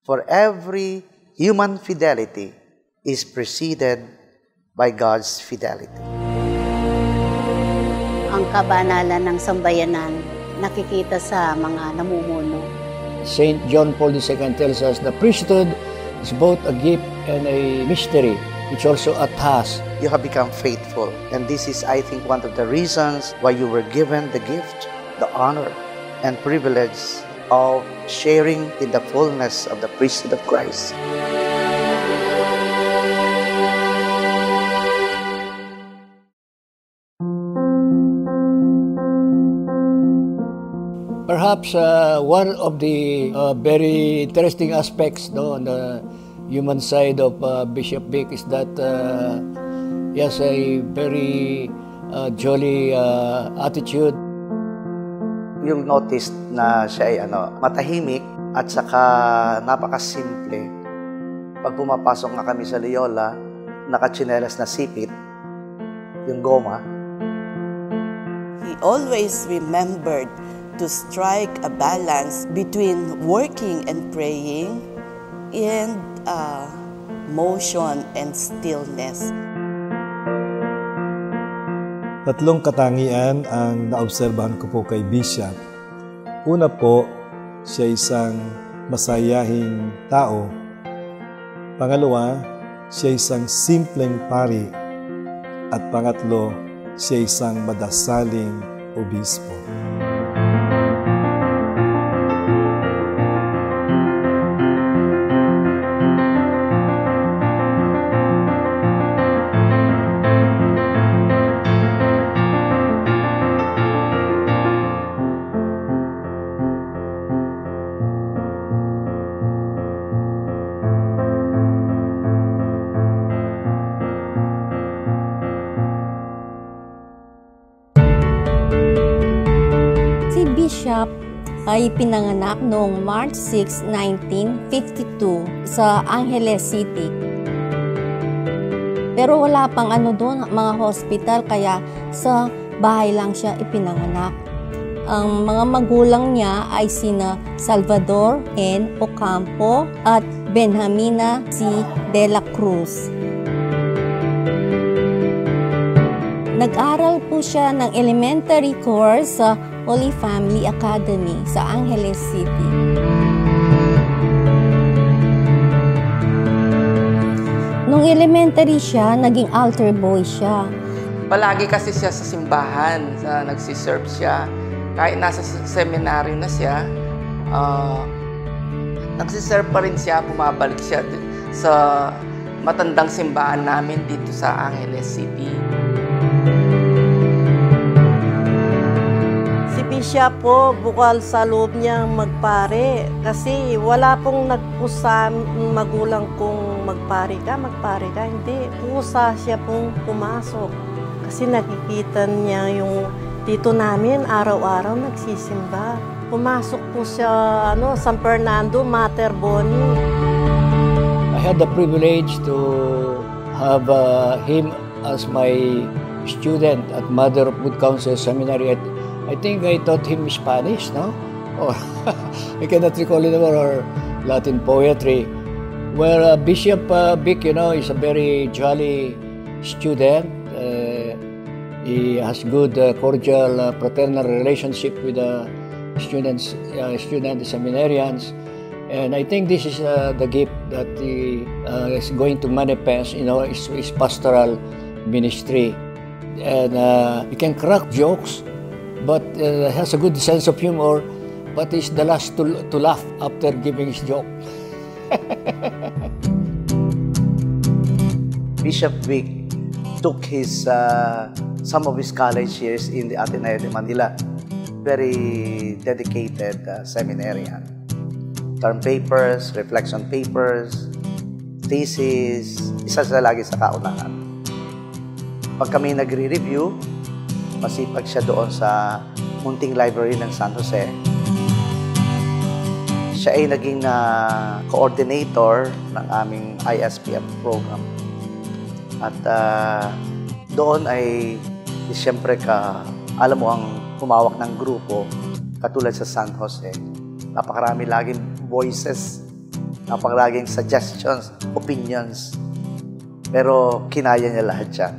For every human fidelity is preceded by God's fidelity. Ang kabanalan ng sambayanan nakikita sa mga namumuno. Saint John Paul II tells us the priesthood is both a gift and a mystery. It's also a task. You have become faithful, and this is, I think, one of the reasons why you were given the gift, the honor, and privilege of sharing in the fullness of the priesthood of Christ. Perhaps one of the very interesting aspects on the human side of Bishop Vic is that he has a very jolly attitude. Yung notice na siya ay matahimik at saka napakasimple. Pag pumapasok nga kami sa Loyola, nakatsinelas na sipit, yung goma. He always remembered to strike a balance between working and praying and motion and stillness. Tatlong katangian ang naobserbahan ko po kay Bishop. Una po, siya isang masayahing tao. Pangalawa, siya isang simpleng pari. At pangatlo, siya isang madasaling obispo. Bishop ay pinanganak noong March 6, 1952 sa Angeles City. Pero wala pang doon, mga hospital, kaya sa bahay lang siya ipinanganak. Ang mga magulang niya ay sina Salvador N. Ocampo at Benjamina C. de la Cruz. Nag-aral po siya ng elementary course sa Holy Family Academy sa Angeles City. Nung elementary siya, naging altar boy siya. Palagi kasi siya sa simbahan, nagsiserve siya. Kahit nasa seminary na siya, nagsiserve pa rin siya, bumabalik siya sa matandang simbahan namin dito sa Angeles City. Siya po, bukal sa loob niya magpare. Kasi wala pong nagpusa magulang kung magpare ka. Hindi. Pusa siya pong pumasok. Kasi nakikita niya yung dito namin, araw-araw nagsisimba. Pumasok po siya, San Fernando, Mater Boni. I had the privilege to have him as my student at Mother of Good Counsel Seminary. I think I taught him Spanish, no? Or I cannot recall it, or Latin poetry. Where Bishop Vic, is a very jolly student. He has good, cordial, fraternal relationship with the student seminarians. And I think this is the gift that he is going to manifest, his pastoral ministry. And he can crack jokes, but has a good sense of humor, but is the last to laugh after giving his joke. Bishop Vic took some of his college years in the Ateneo de Manila. Very dedicated seminarian. Term papers, reflection papers, thesis, isa sa lagi sa kaunahan. Pag kami nagre-review, masipag siya doon sa munting library ng San Jose. Siya ay naging coordinator ng aming ISPF program. At doon ay siyempre alam mo ang humawak ng grupo katulad sa San Jose. Napakarami laging voices napakaraging suggestions, opinions. Pero kinaya niya lahat yan.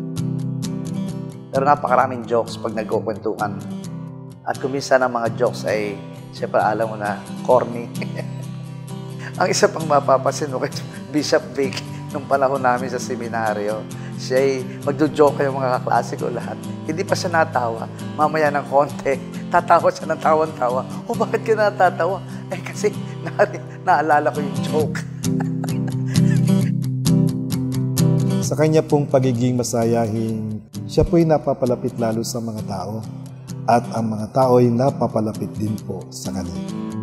Pero napakaraming jokes pag nagkukwentuhan. At kuminsan ang mga jokes ay, siyempre alam mo na, corny. Ang isa pang mapapasin mo kay Bishop Vic, nung panahon namin sa seminaryo, siya ay magjo-joke yung mga kaklase ko lahat. Hindi pa siya natawa. Mamaya ng konti, tatawa siya ng tawan-tawa. O bakit ka natatawa? Eh kasi naalala ko yung joke. Sa kanya pong pagiging masayahin, siya po'y napapalapit lalo sa mga tao at ang mga tao ay napapalapit din po sa kanya.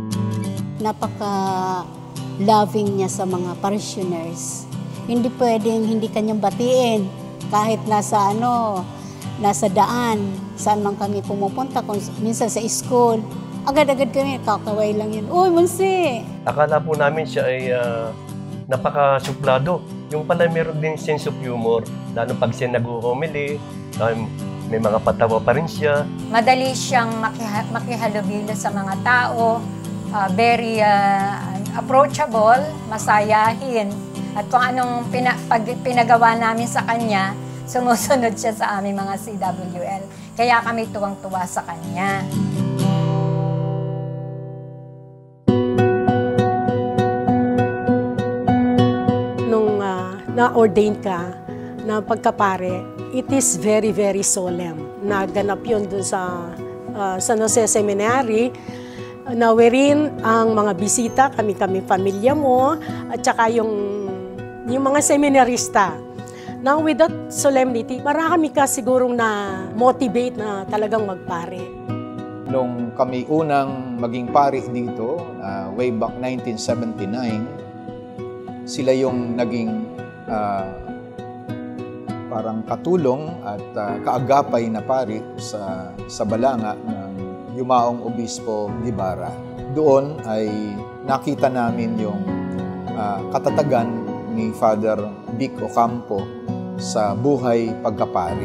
Napaka-loving niya sa mga parishioners. Hindi pwedeng hindi kanyang batiin kahit nasa daan, saan man kami pumupunta, kung minsan sa school. Agad-agad kami, kakaway lang yun. Uy, Monse! Akala po namin siya ay napaka-suplado. Yung pala meron din sense of humor, lalo pag siya nag-homily, may mga patawa pa rin siya. Madali siyang makihalubilo sa mga tao, very approachable, masayahin. At kung anong pinagawa namin sa kanya, sumusunod siya sa aming mga CWL. Kaya kami tuwang-tuwa sa kanya. Na-ordain ka na pagkapare, it is very, very solemn. Naganap yun dun sa San Jose Seminary, na wherein ang mga bisita, kami pamilya mo, at saka yung mga seminarista. Now, with that solemnity, marami ka sigurong na-motivate na talagang magpare. Nung kami unang maging pari dito, way back 1979, sila yung naging parang katulong at kaagapay na pari sa balanga ng yumaong Obispo Guevara. Doon ay nakita namin yung katatagan ni Father Vic Ocampo sa buhay pagkapari.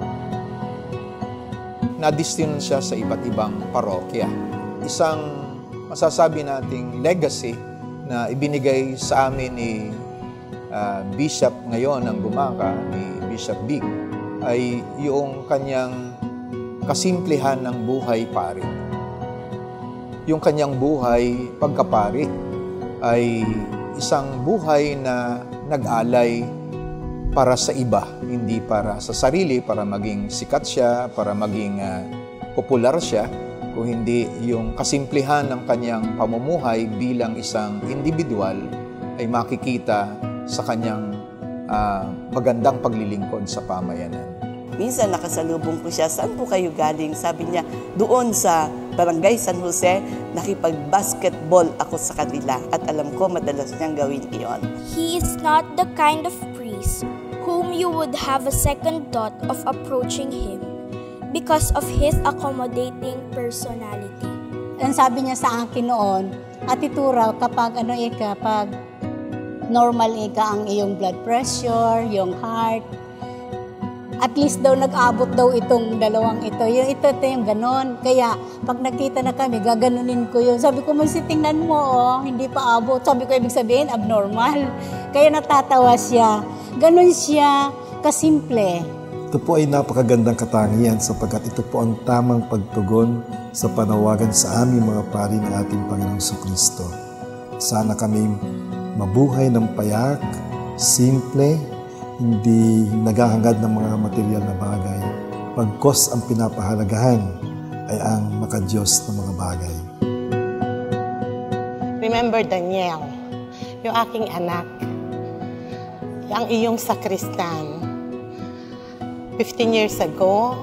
Nadestin siya sa iba't ibang parokya. Isang masasabi nating legacy na ibinigay sa amin ni Bishop ngayon ng Gumaka, ni Bishop Vic, ay yung kanyang kasimplihan ng buhay pari. Yung kanyang buhay pagkapari ay isang buhay na nag-alay para sa iba, hindi para sa sarili, para maging sikat siya, para maging popular siya, kung hindi yung kasimplihan ng kanyang pamumuhay bilang isang individual ay makikita sa kanyang magandang paglilingkod sa pamayanan. Minsan nakasalubong ko siya, saan po kayo galing? Sabi niya, doon sa Barangay San Jose, nakipag-basketball ako sa kanila at alam ko madalas niyang gawin iyon. He is not the kind of priest whom you would have a second thought of approaching him because of his accommodating personality. Ang sabi niya sa akin noon, Ate Tura, kapag normal ang iyong blood pressure, yung heart, at least daw nag-abot daw itong dalawang ito. Ito yung ganon. Kaya pag nakita na kami, gaganunin ko yun. Sabi ko, tingnan mo, hindi pa abot. Sabi ko, ibig sabihin, abnormal. Kaya natatawa siya. Ganon siya, kasimple. Ito po ay napakagandang katangian sapagkat ito po ang tamang pagtugon sa panawagan sa aming mga pari ng ating Panginoong Jesucristo. Sana kami mabuhay ng payak, simple, hindi naghahangad ng mga material na bagay. Pagkos ang pinapahalagahan ay ang makadiyos ng mga bagay. Remember Daniel, yung aking anak, ang iyong sakristan. 15 years ago,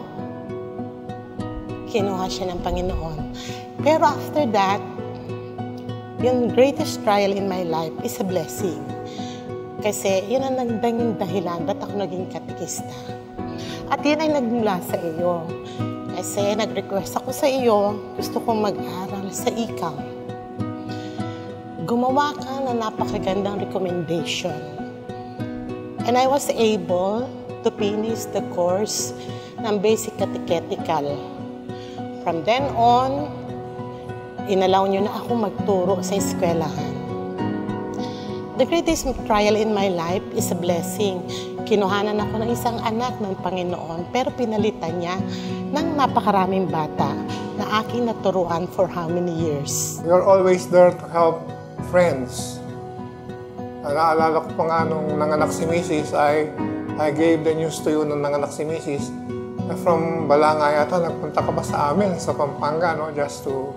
kinuha siya ng Panginoon. Pero after that, yung greatest trial in my life is a blessing. Kasi yun ang naging dahilan ba't ako naging katekista. At yun ay nagmula sa iyo. Kasi nag-request ako sa iyo, gusto kong mag-aral sa ikaw. Gumawa ka na napakagandang recommendation. And I was able to finish the course ng basic catechetical. From then on, inalaw niyo na ako magturo sa eskwelahan. The greatest trial in my life is a blessing. Kinuhanan ako ng isang anak ng Panginoon, pero pinalitan niya ng napakaraming bata na aking naturuan for how many years. You're always there to help friends. Naalala ko pa nga nung nanganak si Mrs. I gave the news to you nung nanganak si Mrs. Na from Balanga yata, nagpunta ka pa sa amin sa Pampanga, no? Just to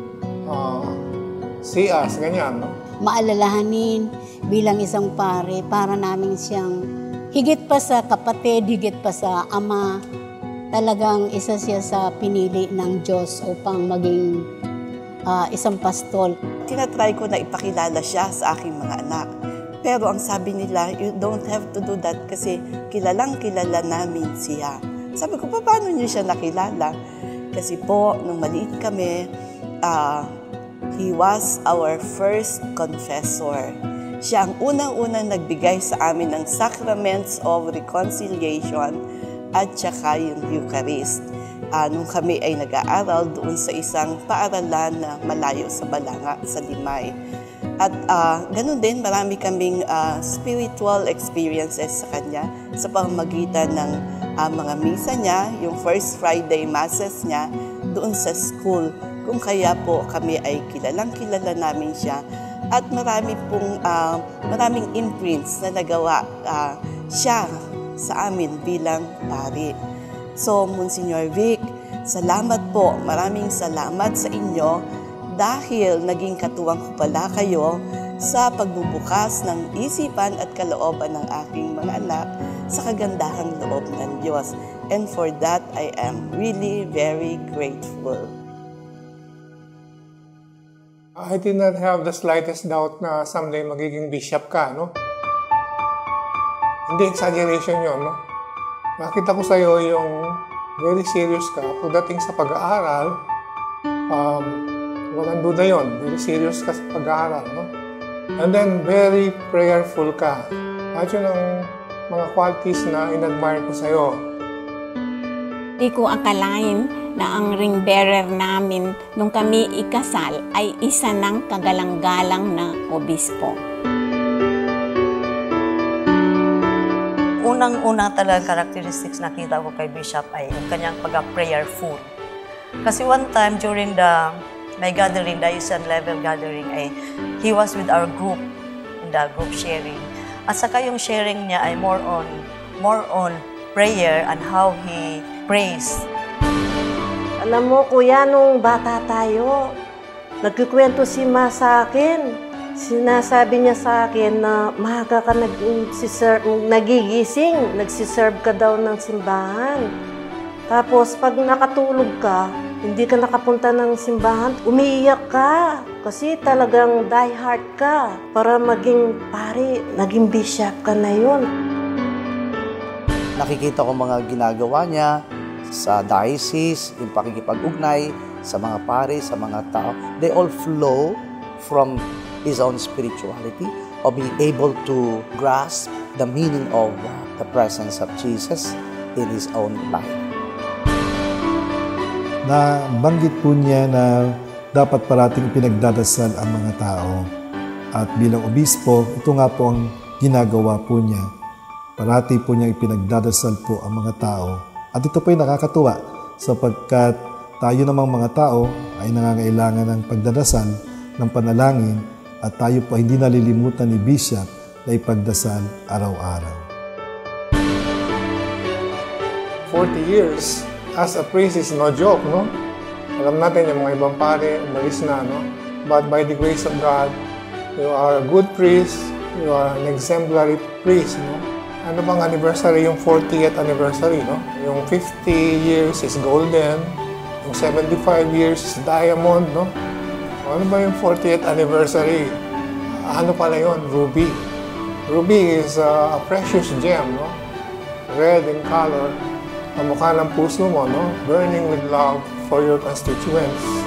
see us, ganyan, no? Maalalahanin bilang isang pare, para namin siyang higit pa sa kapatid, higit pa sa ama. Talagang isa siya sa pinili ng Diyos upang maging isang pastol. Tinatry ko na ipakilala siya sa aking mga anak. Pero ang sabi nila, you don't have to do that kasi kilalang kilala namin siya. Sabi ko, paano niyo siya nakilala? Kasi po, nung maliit kami, he was our first confessor. Siya ang unang-unang nagbigay sa amin ng sacraments of reconciliation at saka yung Eucharist. Nung kami ay nag-aaral doon sa isang paaralan na malayo sa Balanga, sa Limay. At ganun din, marami kaming spiritual experiences sa kanya sa pamamagitan ng mga misa niya, yung First Friday Masses niya doon sa school. Kung kaya po kami ay kilalang-kilala namin siya at maraming imprints na nagawa siya sa amin bilang pari. So, Monsignor Vic, salamat po. Maraming salamat sa inyo dahil naging katuwang ko pala kayo sa pagbubukas ng isipan at kalooban ng aking mga anak sa kagandahang loob ng Diyos. And for that, I am really very grateful. I did not have the slightest doubt na someday magiging bishop ka, no? Hindi exaggeration yun, no? Nakita ko sa'yo yung very serious ka pagdating sa pag-aaral. Walang duda yun. Very serious ka sa pag-aaral, no? And then, very prayerful ka. At yun ang mga qualities na in-admire ko sa'yo. Di ko akalain na ang ring bearer namin nung kami ikasal ay isa ng kagalang-galang na obispo. Unang-unang talagang characteristics nakita ko kay Bishop ay yung kanyang pag-prayerful. Kasi one time during my gathering, the Asian level gathering, he was with our group, in the group sharing. At saka yung sharing niya ay more on prayer and how he prays. Alam mo, kuya, nung bata tayo, nagkikwento si Ma sa akin. Sinasabi niya sa akin na maaga ka nagigising, nagsiserve ka daw ng simbahan. Tapos pag nakatulog ka, hindi ka nakapunta ng simbahan, umiiyak ka. Kasi talagang diehard ka para maging pari, naging bishop ka na yun. Nakikita ko mga ginagawa niya sa diocese, yung pakikipag-ugnay sa mga pari, sa mga tao. They all flow from his own spirituality, of being able to grasp the meaning of the presence of Jesus in his own life. Nabanggit po niya na dapat parating pinagdadasal ang mga tao. At bilang obispo, ito nga po ang ginagawa po niya. Parati po niya ipinagdadasal po ang mga tao. At ito po ay nakakatuwa sapagkat tayo namang mga tao ay nangangailangan ng pagdadasal, ng panalangin, at tayo po hindi nalilimutan ni Bishop na ipagdasal araw-araw. 40 years as a priest is no joke, no? Alam natin yung mga ibang pare, umalis na, no? But by the grace of God, you are a good priest, you are an exemplary priest, no? Ano bang anniversary? Yung 40th anniversary, no? Yung 50 years is golden, yung 75 years is diamond, no? Ano ba yung 40th anniversary? Ano pala yun? Ruby. Ruby is a precious gem, no? Red in color. Ang mukha ng puso mo, no? Burning with love for your constituents.